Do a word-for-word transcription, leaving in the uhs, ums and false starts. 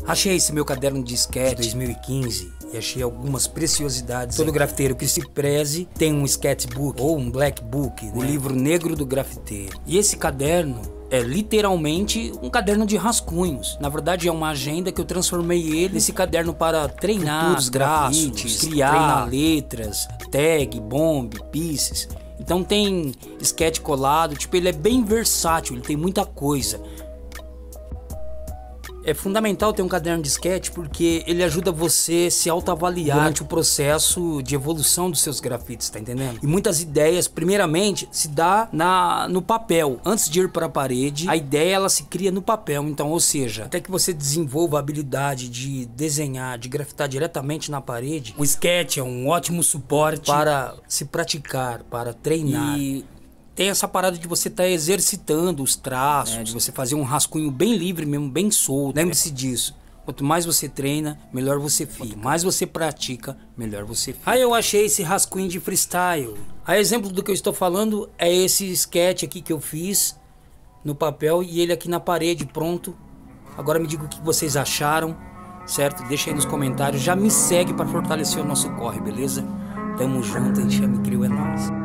Achei esse meu caderno de sketch de dois mil e quinze e achei algumas preciosidades. Todo grafiteiro que se preze tem um sketchbook ou um black book, né? O livro negro do grafiteiro. E esse caderno é literalmente um caderno de rascunhos. Na verdade é uma agenda que eu transformei ele nesse caderno para treinar os grafites, criar treinar letras, tag, bomb, pieces. Então tem sketch colado, tipo, ele é bem versátil, ele tem muita coisa. É fundamental ter um caderno de sketch porque ele ajuda você a se autoavaliar durante o processo de evolução dos seus grafites, tá entendendo? E muitas ideias, primeiramente, se dá na, no papel. Antes de ir para a parede, a ideia ela se cria no papel. Então, ou seja, até que você desenvolva a habilidade de desenhar, de grafitar diretamente na parede, o sketch é um ótimo suporte para se praticar, para treinar. E tem essa parada de você estar tá exercitando os traços, é, de você fazer um rascunho bem livre mesmo, bem solto. Lembre-se disso. Quanto mais você treina, melhor você fica. Quanto mais você pratica, melhor você fica. Aí eu achei esse rascunho de freestyle. A exemplo do que eu estou falando é esse sketch aqui que eu fiz no papel e ele aqui na parede pronto. Agora me diga o que vocês acharam, certo? Deixa aí nos comentários. Já me segue para fortalecer o nosso corre, beleza? Tamo junto, Enxame Crio é nóis.